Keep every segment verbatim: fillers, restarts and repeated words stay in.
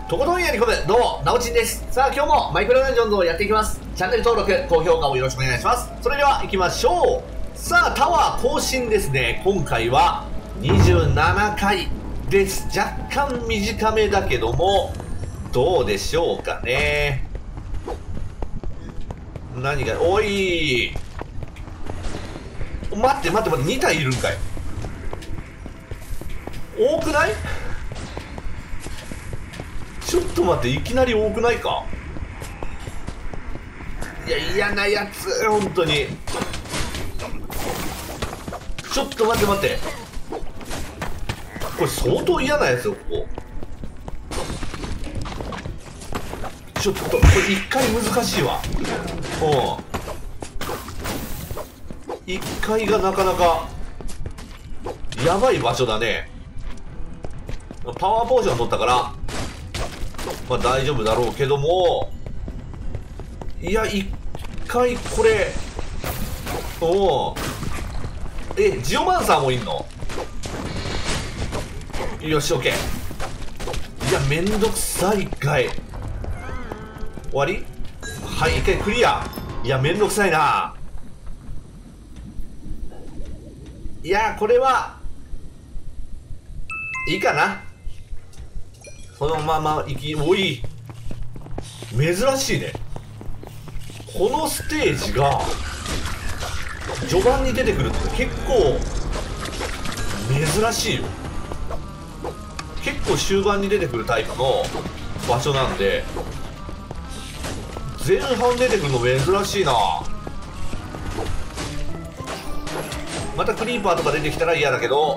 とことんやり込む、どうも、なおちんです。さあ、今日もマイクロダンジョンズをやっていきます。チャンネル登録、高評価をよろしくお願いします。それでは行きましょう。さあ、タワー更新ですね。今回はにじゅうななかいです。若干短めだけども、どうでしょうかね。何が、おい待って待って待って、に体いるんかい。多くない？ちょっと待って、いきなり多くないか。いや、嫌なやつ、本当に。ちょっと待って待って、これ相当嫌なやつよ、ここ。ちょっとこれ一回難しいわ。うん、一回がなかなかやばい場所だね。パワーポーション取ったからまあ大丈夫だろうけども、いや一回これ、おお、えジオマンサーもいんの？よし、オッケー。いやめんどくさい。一回終わり。はい、一回クリア。いやめんどくさいな。いやこれはいいかな。そのままいき、おい珍しいね。このステージが序盤に出てくるって結構珍しいよ。結構終盤に出てくるタイプの場所なんで、前半出てくるの珍しいな。またクリーパーとか出てきたら嫌だけど、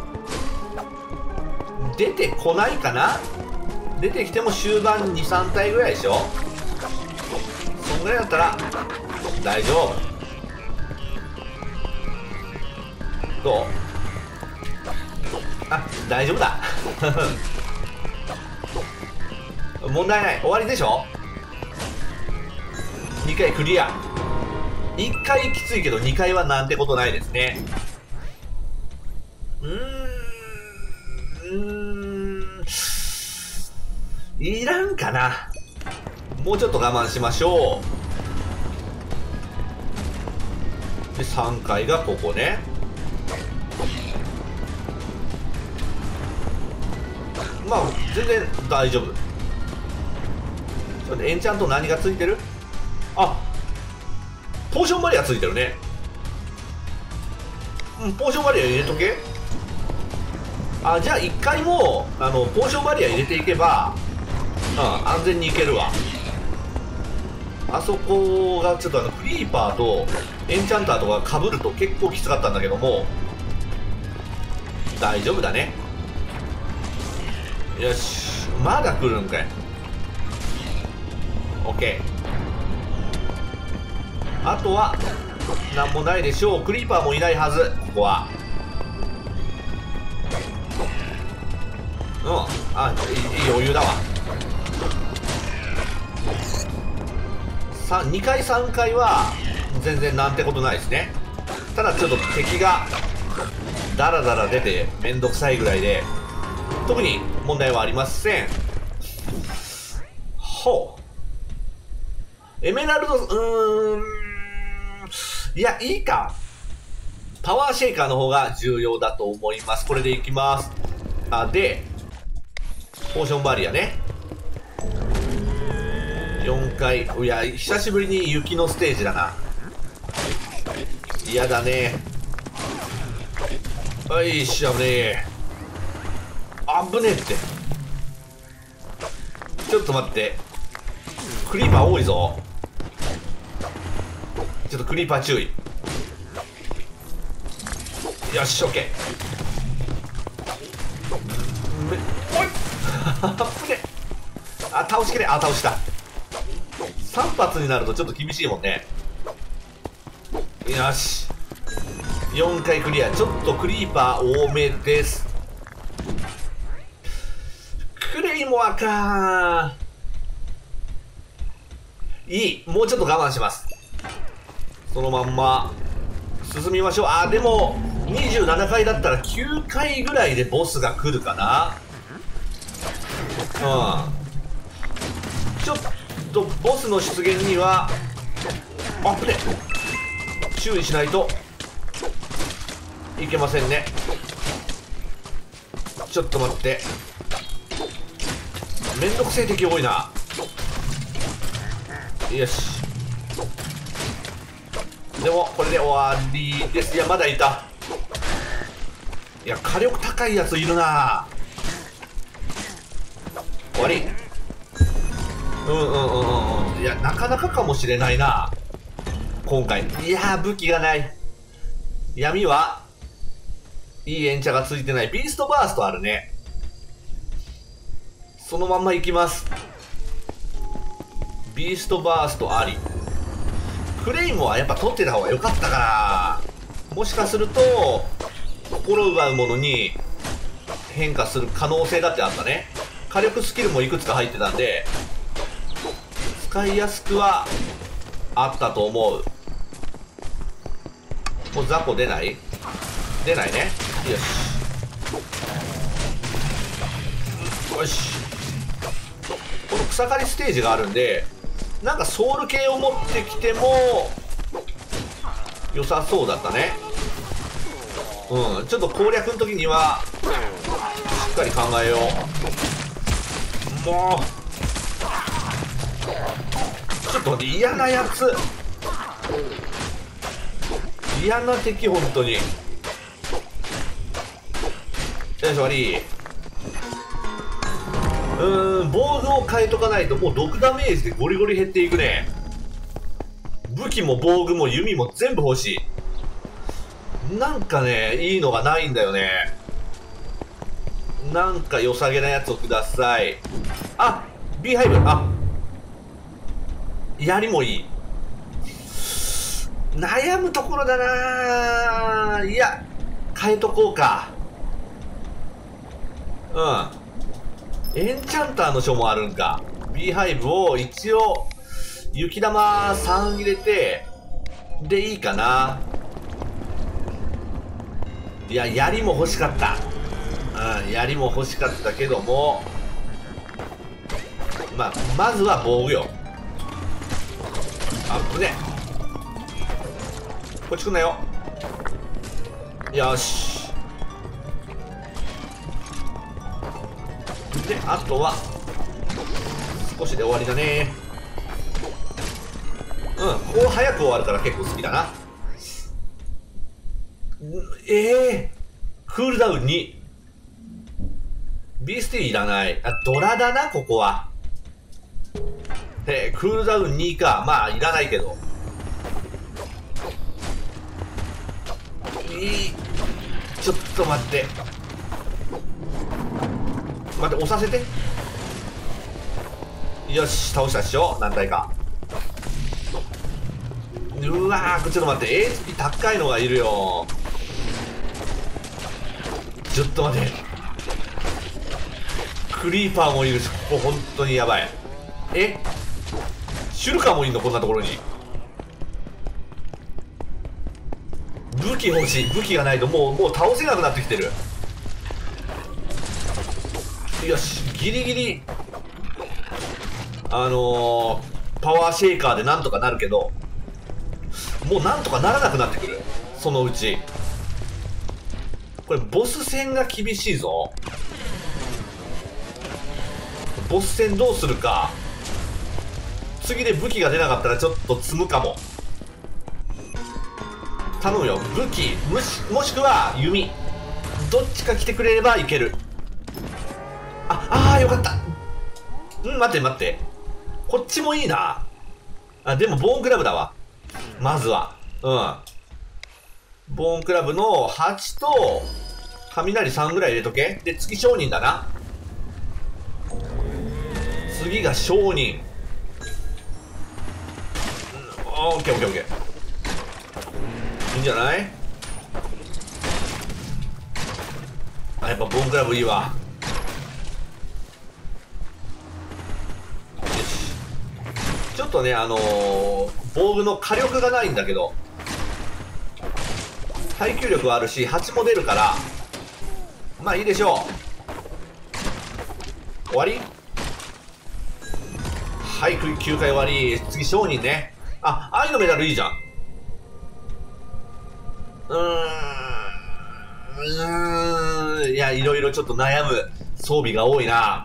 出てこないかな。出てきても終盤にさん体ぐらいでしょ。そんぐらいだったら大丈夫。どう？あ、大丈夫だ問題ない。終わりでしょ。にかいクリア。いっかいきついけどにかいはなんてことないですね。うーん、うーんいらんかな。もうちょっと我慢しましょう。でさんかいがここね。まあ全然大丈夫。ちょっと待って、エンチャント何がついてる？あ、ポーションバリアついてるね。うん、ポーションバリア入れとけ。あ、じゃあいっかいもあのポーションバリア入れていけば、うん、安全にいけるわ。あそこがちょっとあのクリーパーとエンチャンターとかかぶると結構きつかったんだけども、大丈夫だね。よし、まだ来るんかい。 OK。 あとは何もないでしょう。クリーパーもいないはず、ここは。うん、あ、いい余裕だわ。さにかいさんかいは全然なんてことないですね。ただちょっと敵がダラダラ出てめんどくさいぐらいで、特に問題はありません。ほう、エメラルド、うーん、いやいいか。パワーシェイカーの方が重要だと思います。これでいきます。あ、でポーションバリアね。よんかい。いや久しぶりに雪のステージだな。嫌だね。よいしょ、危ねえ。危ねえって。ちょっと待って、クリーパー多いぞ。ちょっとクリーパー注意。よし、オッケー。おいあ、倒しきれ。あ、倒した。さん発になるとちょっと厳しいもんね。よし、よんかいクリア。ちょっとクリーパー多めです。クレイモアかー。いい、もうちょっと我慢します。そのまんま進みましょう。あ、でもにじゅうななかいだったらきゅうかいぐらいでボスが来るかな。うん、 ちょっとボスの出現にはあぶね注意しないといけませんね。ちょっと待って、めんどくせえ敵多いな。よし、でもこれで終わりです。いやまだいた。いや火力高いやついるな。終わり。うんうんうんうん。いやなかなかかもしれないな今回。いや武器がない。闇はいいエンチャがついてない。ビーストバーストあるね。そのまんまいきます。ビーストバーストあり。クレイモはやっぱ取ってた方が良かったかな。もしかすると心奪うものに変化する可能性だってあったね。火力スキルもいくつか入ってたんで使いやすくはあったと思う。もう雑魚出ない？出ないね。よしよし。この草刈りステージがあるんでなんかソウル系を持ってきても良さそうだったね。うん、ちょっと攻略の時にはしっかり考えよう。もうちょっと待って、嫌なやつ、嫌な敵本当に。よし終わり。うーん、防具を変えとかないともうろくダメージでゴリゴリ減っていくね。武器も防具も弓も全部欲しい。なんかねいいのがないんだよね。なんか良さげなやつをください。あ、ビーハイブ。あ、槍もいい。悩むところだな。いや変えとこうか。うん、エンチャンターの書もあるんか。 ビーハイブを一応雪玉さん入れてでいいかな。いや槍も欲しかった。うん、槍も欲しかったけども、まあまずは防具よ。あぶね、こっち来んなよ。よし。であとは少しで終わりだね。うん、こう早く終わるから結構好きだな。ええー、クールダウンに。ビースティいらない。あ、ドラだなここは。へえ、クールダウンにか。まあいらないけどいい。ちょっと待って待って、押させて。よし倒したっしょ何体か。うわー、ちょっと待って、 エイチピー 高いのがいるよ。ちょっと待って、クリーパーもいるし、ここ本当にやばい。え、シュルカもいんのこんなところに。武器欲しい。武器がないともうもう倒せなくなってきてる。よし、ギリギリあのー、パワーシェイカーでなんとかなるけど、もうなんとかならなくなってくる。そのうちこれボス戦が厳しいぞ。ボス戦どうするか。次で武器が出なかったらちょっと積むかも。頼むよ、武器もしもしくは弓、どっちか来てくれればいける。ああーよかった。うん、待って待って、こっちもいいな。あ、でもボーンクラブだわまずは。うん、ボーンクラブのはちと雷さんぐらい入れとけ。で次商人だな。次が商人。オッケーオッケーオッケー、いいんじゃない。あ、やっぱボーンクラブいいわ。よし、ちょっとねあのー、防具の火力がないんだけど耐久力はあるしはちも出るからまあいいでしょう。終わり。 はい、きゅうかい終わり。次、商人ね。あ、愛のメダルいいじゃん。うーん。うーん。いや、いろいろちょっと悩む装備が多いな。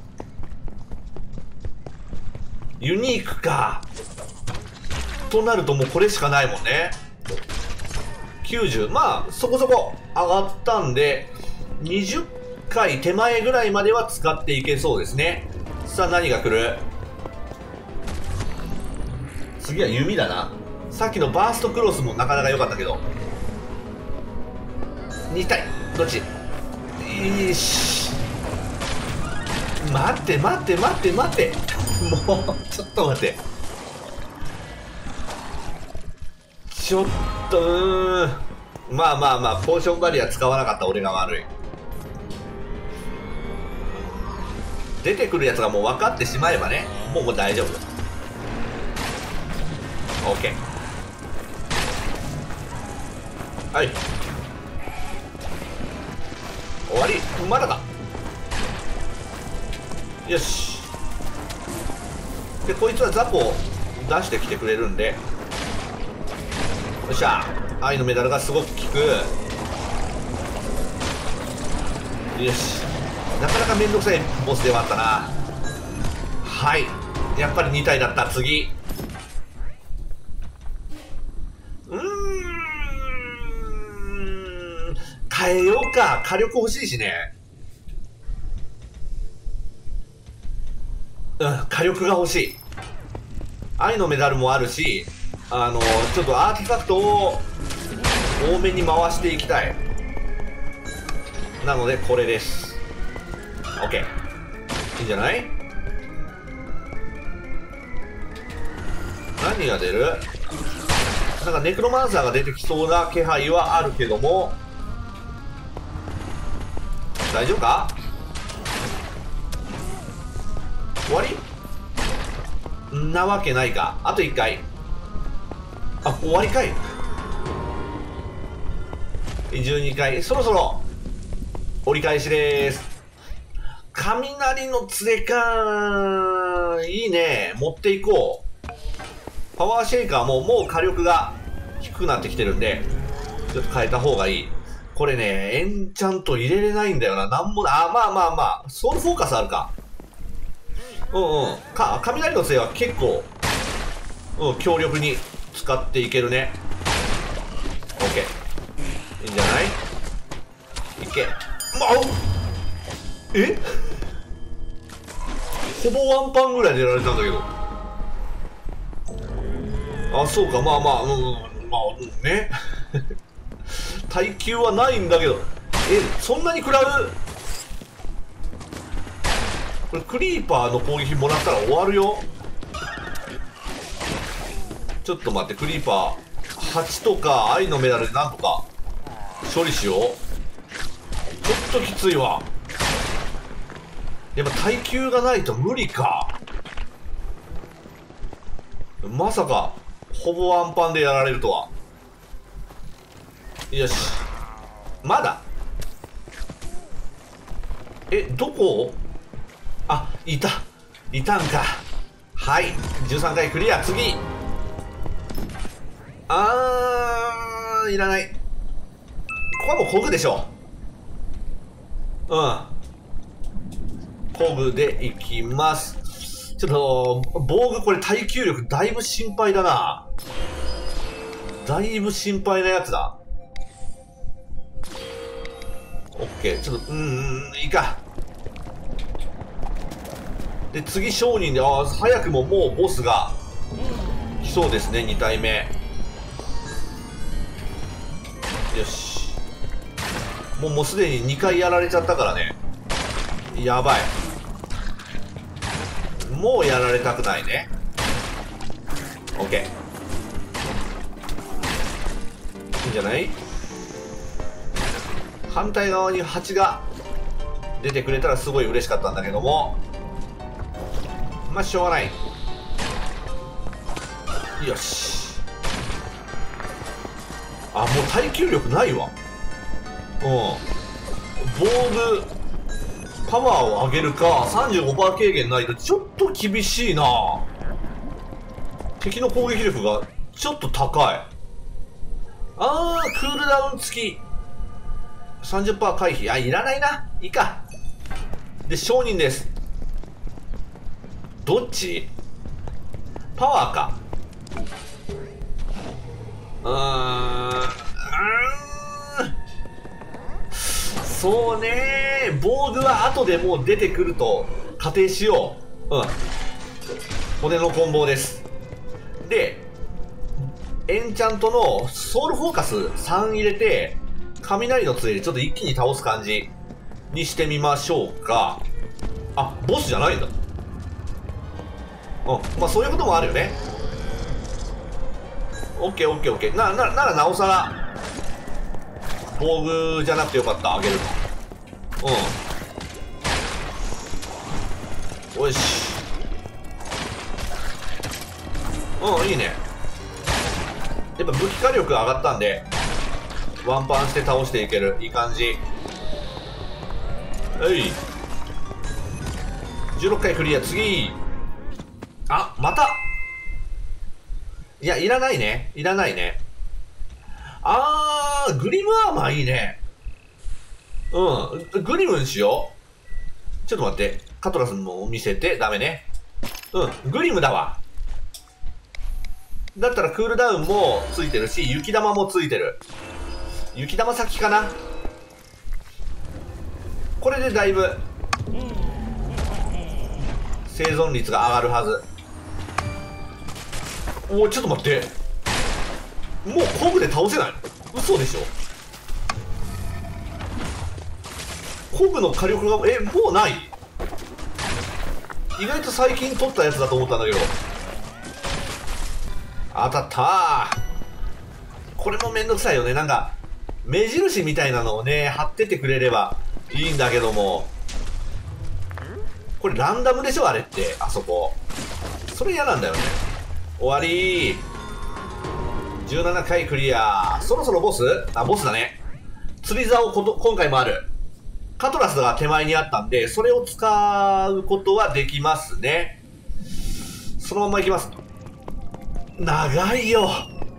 ユニークか。となるともうこれしかないもんね。きゅうじゅう。まあ、そこそこ上がったんで、にじゅっかい手前ぐらいまでは使っていけそうですね。さあ、何が来る？次は弓だな。さっきのバーストクロスもなかなか良かったけど。に体。どっち？よし。待って待って待って待って。もう、ちょっと待って。ちょっと、うーん。まあまあまあ、ポーションバリア使わなかった俺が悪い。出てくるやつがもう分かってしまえばね、もうもう大丈夫。OK。はい。終わり。まだか。よし。で、こいつはザコを出してきてくれるんで。よっしゃ。愛のメダルがすごく効く。よし。なかなかめんどくさいボスではあったな。はい。やっぱりに体だった。次。うーん。変えようか。火力欲しいしね。うん、火力が欲しい。愛のメダルもあるし、あの、ちょっとアーティファクトを多めに回していきたい。なので、これです。OK。いいんじゃない？何が出る？なんかネクロマンサーが出てきそうな気配はあるけども、大丈夫か？終わり？んなわけないか。あといっかい。あ、終わりかい。じゅうにかい。そろそろ折り返しです。雷の杖か。いいね。持っていこう。パワーシェイカーももう火力が低くなってきてるんで、ちょっと変えた方がいい。これね、エンチャント入れれないんだよな。なんも、あ、まあまあまあ、ソウルフォーカスあるか。うんうん。か、雷の杖は結構、うん、強力に使っていけるね。OK。いいんじゃない？いけ。まあ、え？ほぼワンパンぐらいでやられたんだけど。あ、そうか、まあまあ、うん、まあ、うんね。耐久はないんだけど。え、そんなに食らう？これクリーパーの攻撃もらったら終わるよ。ちょっと待って、クリーパーはちとか愛のメダルでなんとか処理しよう。ちょっときついわ。やっぱ耐久がないと無理か。まさかほぼワンパンでやられるとは。よし、まだ。え、どこ？あ、いたいたんか。はい、じゅうさんかいクリア。次。あー、いらない。ここはもうコグでしょう。うん、コグでいきます。ちょっと防具これ耐久力だいぶ心配だな。だいぶ心配なやつだ。オッケー、ちょっと、うん、うん、いいか。で、次商人で、ああ、早くももうボスが来そうですね、に体目。よし。もう、もうすでににかいやられちゃったからね。やばい。もうやられたくないね。オッケー。いいんじゃない？反対側に蜂が出てくれたらすごい嬉しかったんだけども、まあしょうがない。よし。あ、もう耐久力ないわ。うん、防具パワーを上げるか さんじゅうごパーセント 軽減ないとちょっと厳しいな。敵の攻撃力がちょっと高い。あー、クールダウン付き さんじゅっパーセント 回避。あ、いらないな。いいか。で、承認です。どっち？パワーか。うーん。うーん。そうねー。防具は後でもう出てくると仮定しよう。うん。骨の棍棒です。で、エンチャントのソウルフォーカスさん入れて、雷の杖でちょっと一気に倒す感じにしてみましょうか。あ、ボスじゃないんだ。うん、まあそういうこともあるよね。オッケーオッケーオッケー。な、な、ならなおさら、防具じゃなくてよかった、あげるの。うん。よし。うん、いいね。やっぱ武器火力上がったんで、ワンパンして倒していける。いい感じ。はい。じゅうろっかいクリア、次。あ、またいや、いらないね。いらないね。あー、グリムアーマーいいね。うん。グリムにしよう。ちょっと待って。カトラスも見せて。ダメね。うん。グリムだわ。だったらクールダウンもついてるし、雪玉もついてる。雪玉先かな。これでだいぶ生存率が上がるはず。おお、ちょっと待って。もうコグで倒せない？嘘でしょ。コグの火力が、え、もうない？意外と最近取ったやつだと思ったんだけど。当たったー。これもめんどくさいよね。なんか目印みたいなのをね貼っててくれればいいんだけども、これランダムでしょあれって。あそこそれ嫌なんだよね。終わりー。じゅうななかいクリア。そろそろボス？あ、ボスだね。釣り竿こと今回もある。カトラスが手前にあったんで、それを使うことはできますね。そのままいきます。長いよ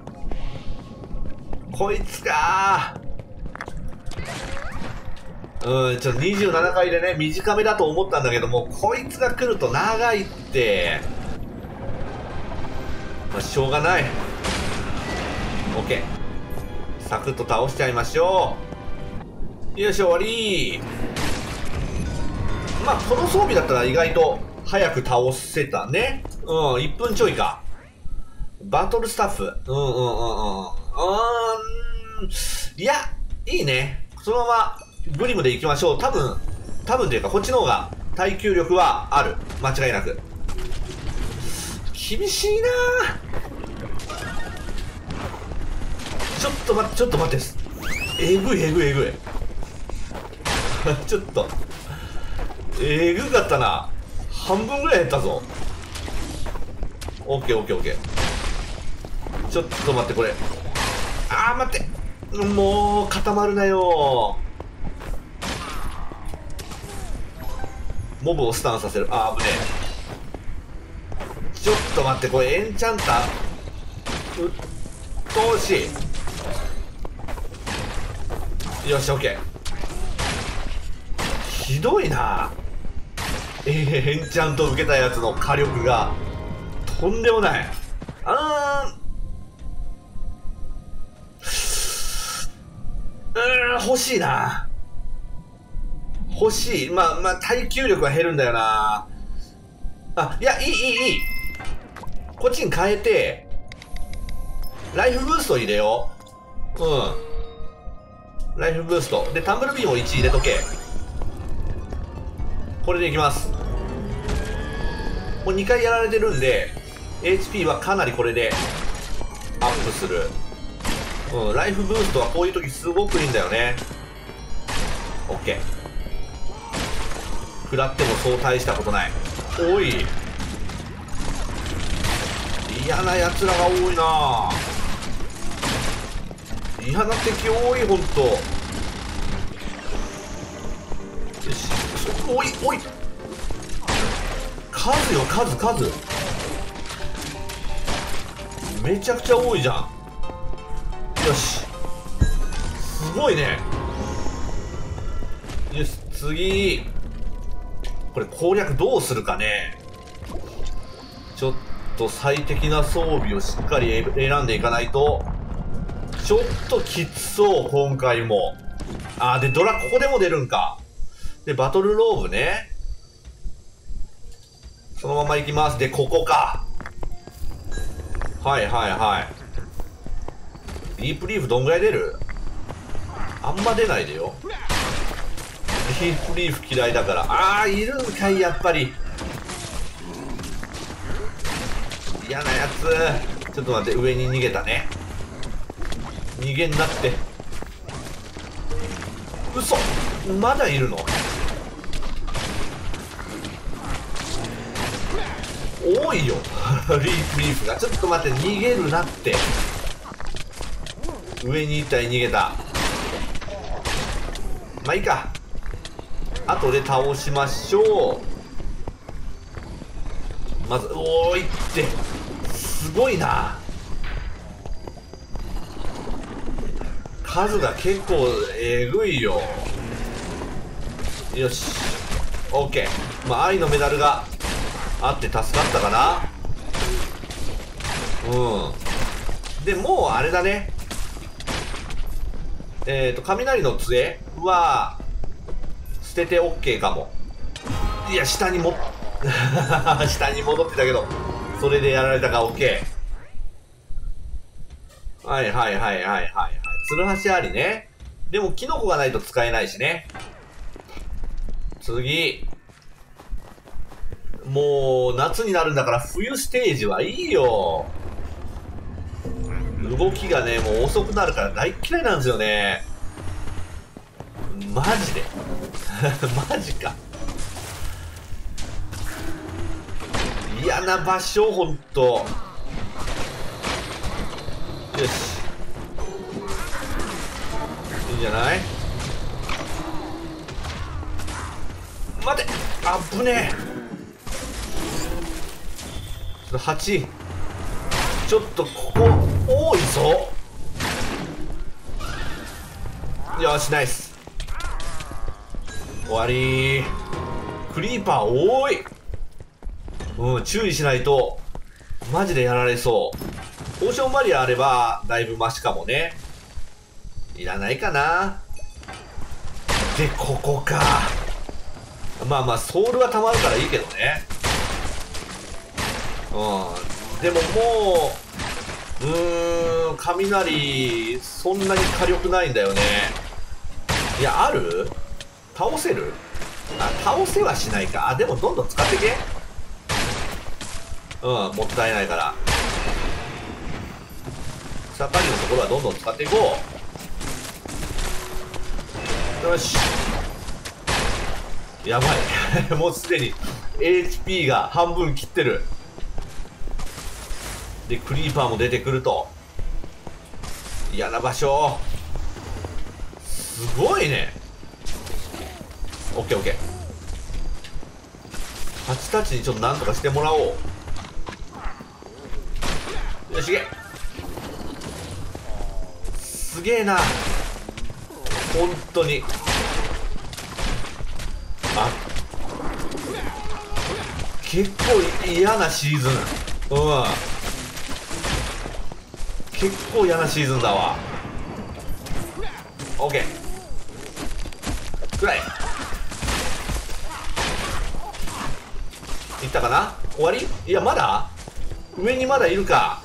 こいつかー。うん、ちょっとにじゅうななかいでね、短めだと思ったんだけども、こいつが来ると長いって。まあ、しょうがない。OK。サクッと倒しちゃいましょう。よいしょ、終わりー。まあ、この装備だったら意外と早く倒せたね。うん、いっぷんちょいか。バトルスタッフ。うんうんうんうん。うーん。いや、いいね。そのままグリムで行きましょう。多分、多分というか、こっちの方が耐久力はある。間違いなく。厳しいなぁ。ちょっと待って、ちょっと待って。えぐいえぐいえぐい。ちょっと。えぐかったな。半分ぐらい減ったぞ。オッケーオッケーオッケー。ちょっと待って、これ。あー、待って。もう、固まるなよ。モブをスタンさせる。あー、危ねえ。ちょっと待って、これエンチャンター。うっとうしい。よし、オッケー。ひどいな。えー、エンチャント受けたやつの火力がとんでもない。あーうーん、欲しいな。欲しい。まあまあ耐久力は減るんだよな。あ、いや、いいいいいい。こっちに変えてライフブースト入れよう。うん、ライフブーストでタンブルビーもいち入れとけ。これでいきます。もうにかいやられてるんで エイチピー はかなりこれでアップする。うん、ライフブーストはこういう時すごくいいんだよね。 OK。 食らってもそう大したことない。おい、嫌なやつらが多いな。嫌な敵多い。ほんとよし、 おいおい、数よ数数、めちゃくちゃ多いじゃん。よし、すごいね。よし、次これ攻略どうするかね。ちょっと最適な装備をしっかり選んでいかないとちょっときつそう、今回も。あー、でドラここでも出るんか。でバトルローブね、そのまま行きます。でここか。はいはいはい。ディープリーフどんぐらい出る？あんま出ないでよ。ディープリーフ嫌いだから。ああ、いるんかい、やっぱり。嫌なやつ。ちょっと待って、上に逃げたね。逃げんなって。嘘、まだいるの？多いよリープリーフが。ちょっと待って、逃げるなって。上にいったり逃げた。まあいいか、後で倒しましょう。まずおーいって、すごいな、数が結構えぐいよ。よし OK。 まあ愛のメダルがあって助かったかな。うん。でもうあれだね、えっと雷の杖は捨てて OK かも。いや下にも下に戻ってたけど、それでやられたか。 OK。 はいはいはいはいはいはい。ツルハシありね。でもキノコがないと使えないしね。次もう夏になるんだから冬ステージはいいよ。動きがねもう遅くなるから大嫌いなんですよね、マジでマジか。嫌な場所、ほんと。よし、いいんじゃない。待て、あぶねえ。はち、ちょっとここ多いぞ。よしナイス、終わり。クリーパー多い。うん、注意しないとマジでやられそう。ポーションバリアあればだいぶマシかもね。いらないかな。でここか。まあまあソウルはたまるからいいけどね。うん、でももううーん、雷そんなに火力ないんだよね。いや、ある？倒せる？あ、倒せはしないか。あ、でもどんどん使ってけ。うん、もったいないから。草刈りのところはどんどん使っていこう。よし、やばいもうすでに エイチピー が半分切ってる。でクリーパーも出てくると。嫌な場所。すごいね。オッケーオッケー。ハチたちにちょっとなんとかしてもらおう。よし、げすげえな、本当に。あ、結構嫌なシーズン。うん、結構嫌なシーズンだわ。オッケーくらいいったかな。終わり？いやまだ上にまだいるか。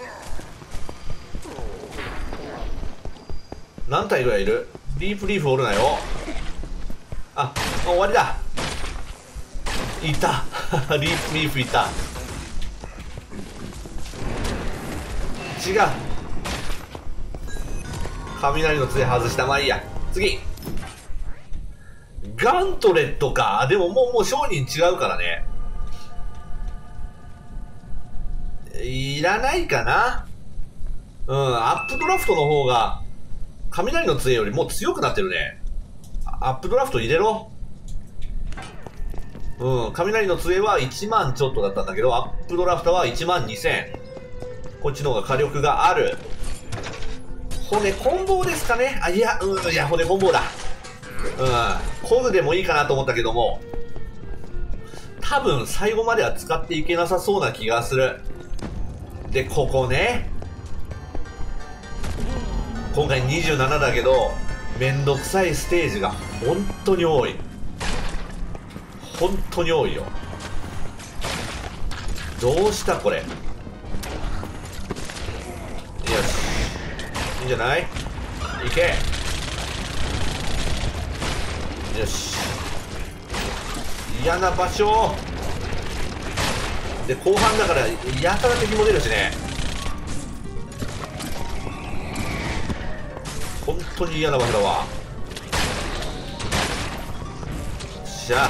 何体ぐらいいる？ディープリーフおるなよ。あ、終わりだ。いたディープリーフいた。違う、雷の杖外した。まあいいや。次ガントレットか。でももうもう商人違うからね、いらないかな。うん、アップドラフトの方が雷の杖よりもう強くなってるね。アップドラフト入れろ。 うん、雷の杖はいちまんちょっとだったんだけど、アップドラフターはいちまんにせん。こっちの方が火力がある。骨棍棒ですかね。あ、いや、うん、いや、骨棍棒だ。うん、コグでもいいかなと思ったけども、多分最後までは使っていけなさそうな気がする。で、ここね。今回にじゅうななだけど、めんどくさいステージが本当に多い。本当に多いよ。どうしたこれ。よし、いいんじゃない？いけ。よし、嫌な場所で、後半だからやたら敵も出るしね。本当に嫌な場所だわ。よっしゃ、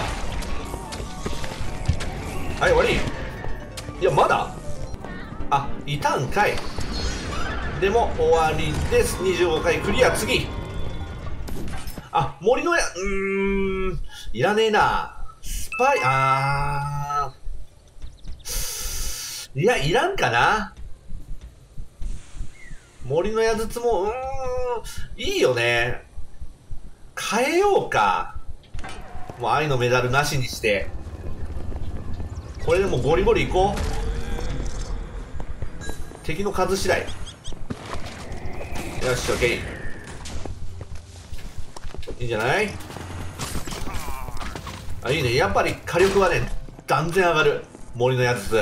はい、終わり。いや、まだ、あ、いたんかい。でも終わりです。にじゅうごかいクリア。次、あ、森のや、うーん、いらねえな。スパイ、あー、いや、いらんかな。森の矢筒も、うーん、いいよね。変えようか。もう愛のメダルなしにして。これでもゴリゴリいこう。敵の数次第。よし、オッケー。いいんじゃない？あ、いいね。やっぱり火力はね、断然上がる。森のやつ。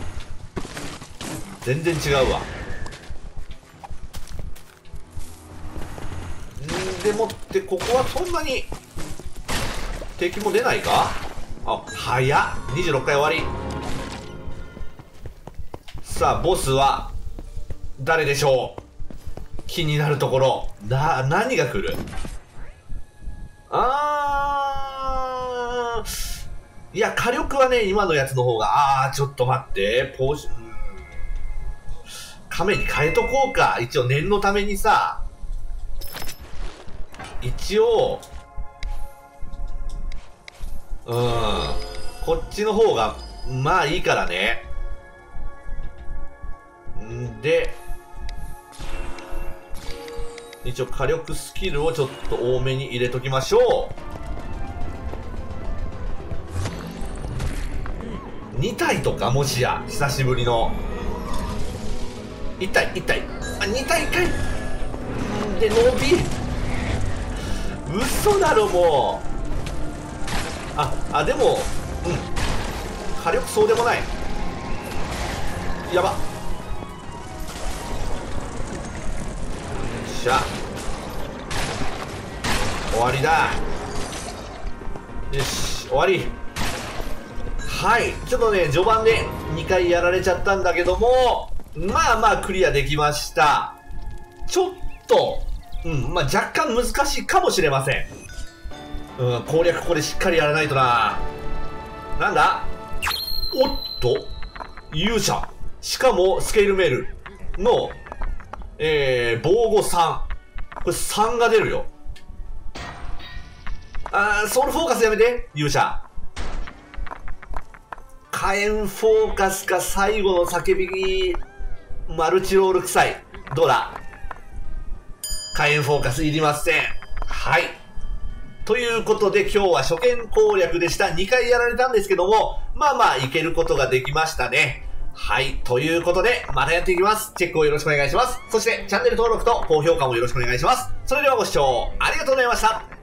全然違うわ。んでもって、ここはそんなに敵も出ないか？あ、早っ。にじゅうろっかい終わり。さあ、ボスは誰でしょう？気になるところ。な、何が来る？あー、いや、火力はね、今のやつの方が、あー、ちょっと待って、ポーション、亀に変えとこうか。一応念のためにさ、一応、うん、こっちの方が、まあいいからね。んで、一応火力スキルをちょっと多めに入れときましょう。に体とか、もしや久しぶりのいち体いち体、あ、に体かい。で伸び、嘘だろもう。ああ、でも、うん、火力そうでもない。やばっ。しゃ、終わりだ。よし、終わり。はい、ちょっとね、序盤でにかいやられちゃったんだけども、まあまあクリアできました。ちょっと、うん、まあ若干難しいかもしれません。うん、攻略これしっかりやらないとな。なんだ、おっと、勇者、しかもスケールメールのえー、防護さん。これさんが出るよ。あー、ソウルフォーカスやめて、勇者。火炎フォーカスか最後の叫び、マルチロール臭い。どうだ？火炎フォーカスいりません。はい。ということで今日は初見攻略でした。にかいやられたんですけども、まあまあいけることができましたね。はい。ということで、またやっていきます。チェックをよろしくお願いします。そして、チャンネル登録と高評価もよろしくお願いします。それではご視聴ありがとうございました。